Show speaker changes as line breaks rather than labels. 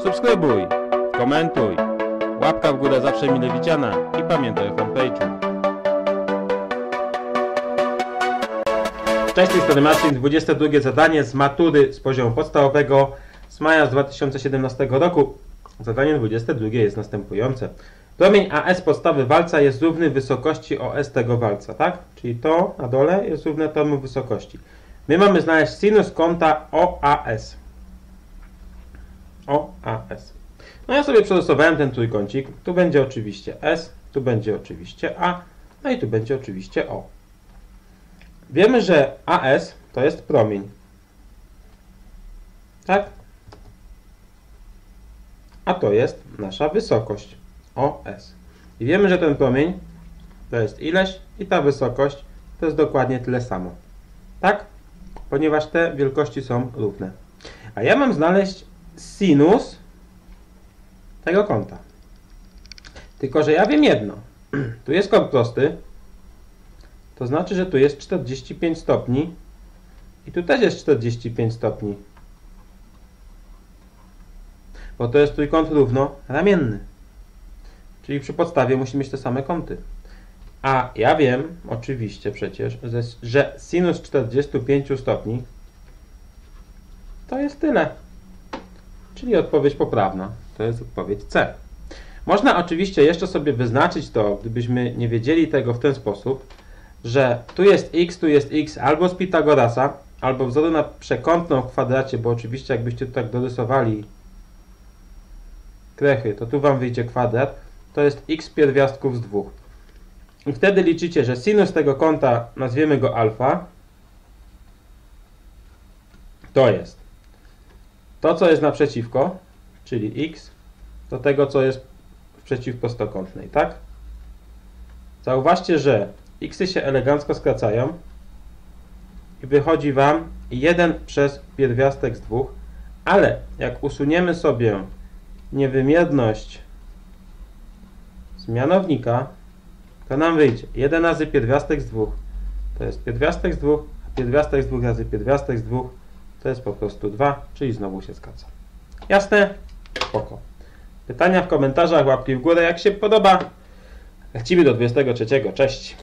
Subskrybuj, komentuj, łapka w górę zawsze mile widziana i pamiętaj o fanpage'u. Cześć, z tej strony Marcin, 22 zadanie z matury z poziomu podstawowego z maja z 2017 roku. Zadanie 22 jest następujące. Promień AS podstawy walca jest równy wysokości OS tego walca, tak? Czyli to na dole jest równe temu wysokości. My mamy znaleźć sinus kąta OAS. OAS. No ja sobie przerysowałem ten trójkącik. Tu będzie oczywiście S, tu będzie oczywiście A, no i tu będzie oczywiście O. Wiemy, że AS to jest promień. Tak? A to jest nasza wysokość OS. I wiemy, że ten promień to jest ileś i ta wysokość to jest dokładnie tyle samo. Tak? Ponieważ te wielkości są równe. A ja mam znaleźć sinus tego kąta. Tylko że ja wiem jedno. Tu jest kąt prosty. To znaczy, że tu jest 45 stopni. I tu też jest 45 stopni. Bo to jest trójkąt równoramienny. Czyli przy podstawie musi mieć te same kąty. A ja wiem, oczywiście przecież, że sinus 45 stopni to jest tyle. Czyli odpowiedź poprawna. To jest odpowiedź C. Można oczywiście jeszcze sobie wyznaczyć to, gdybyśmy nie wiedzieli tego w ten sposób, że tu jest x albo z Pitagorasa, albo wzoru na przekątną w kwadracie, bo oczywiście jakbyście tu tak dorysowali krechy, to tu wam wyjdzie kwadrat, to jest x pierwiastków z 2. I wtedy liczycie, że sinus tego kąta, nazwiemy go alfa, to jest to, co jest naprzeciwko, czyli x, do tego, co jest w przeciwprostokątnej, tak? Zauważcie, że xy się elegancko skracają i wychodzi wam 1 przez pierwiastek z 2, ale jak usuniemy sobie niewymierność z mianownika, to nam wyjdzie 1 razy pierwiastek z 2, to jest pierwiastek z 2, a pierwiastek z 2 razy pierwiastek z 2 to jest po prostu 2, czyli znowu się zgadza. Jasne? Spoko. Pytania w komentarzach, łapki w górę jak się podoba. Lecimy do 23. Cześć!